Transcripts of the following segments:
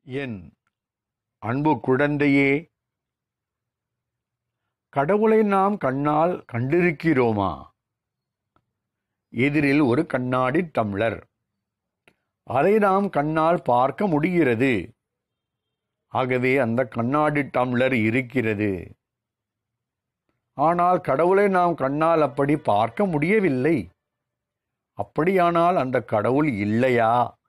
என் அன்பு குழந்தையே, கடவுளை நாம் கண்ணால் கண்டிருக்கிறோமா? எதிரில் ஒரு கண்ணாடி டம்ளர். அதை நாம் கண்ணால் பார்க்க முடிகிறது. ஆகவே அந்த கண்ணாடி டம்ளர் இருக்கிறது. ஆனால் கடவுளை நாம் கண்ணால் அப்படி பார்க்க முடியவில்லை. அப்படியானால் அந்த கடவுள் இல்லையா?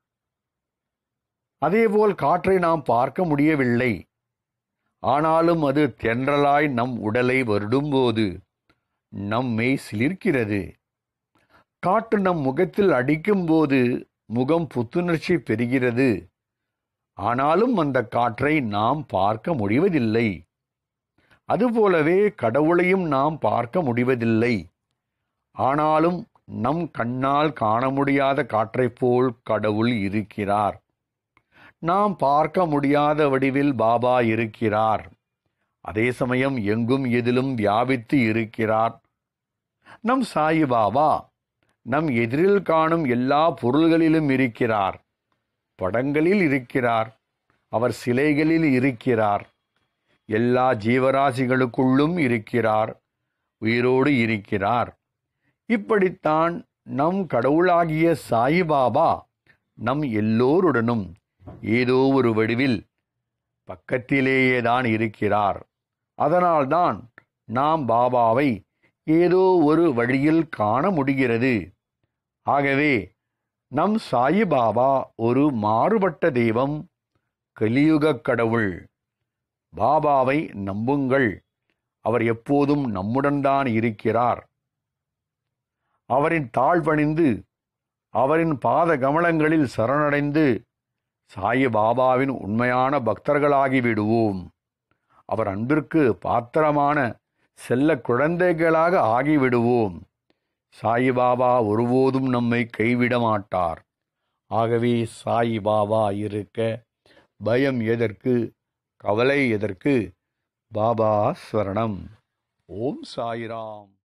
அதேபோல் காற்றை நாம் பார்க்க முடியவில்லை. ஆனாலும் அது தென்றலாய் நம் உடலை வருடும்போது நம்மை சிலிர்க்கிறது. காற்று நம் முகத்தில் அடிக்கும்போது முகம் புத்துணர்ச்சி பெறுகிறது. ஆனாலும் அந்த காற்றை நாம் பார்க்க முடிவதில்லை. அதுபோலவே கடவுளையும் நாம் பார்க்க முடிவதில்லை. ஆனாலும் நம் கண்ணால் காண முடியாத காற்றைப் போல் கடவுள் இருக்கிறார். நாம் பார்க்க முடியாத வடிவில் பாபா இருக்கிறார். அதே சமயம் எங்கும் எதிலும் வியாபித்து இருக்கிறார். நம் சாய் பாபா நம் எதிரில் காணும் எல்லா பொருள்களிலும் இருக்கிறார். படங்களில் இருக்கிறார். அவர் சிலைகளில் இருக்கிறார். எல்லா ஜீவராசிகளுக்குள்ளும் இருக்கிறார். உயிரோடு இருக்கிறார். இப்படித்தான் நம் கடவுளாகிய சாய் பாபா நம் எல்லோருடனும் ஏதோ ஒரு வடிவில் பக்கத்திலேயேதான் இருக்கிறார். அதனால்தான் நாம் பாபாவை ஏதோ ஒரு வழியில் காண முடிகிறது. ஆகவே நம் சாய் பாபா ஒரு மாறுபட்ட தெய்வம், கலியுக கடவுள். பாபாவை நம்புங்கள். அவர் எப்போதும் நம்முடன் தான் இருக்கிறார். அவரின் தாழ்பணிந்து அவரின் பாத கமலங்களில் சரணடைந்து சாய் பாபாவின் உண்மையான பக்தர்களாகி விடுவோம். அவர் அன்பிற்கு பாத்திரமான செல்ல குழந்தைகளாக ஆகிவிடுவோம். சாய் பாபா ஒருபோதும் நம்மை கைவிட மாட்டார். ஆகவே சாய் பாபா இருக்க பயம் எதற்கு, கவலை எதற்கு? பாபா ஸ்வரணம். ஓம் சாய்ராம்.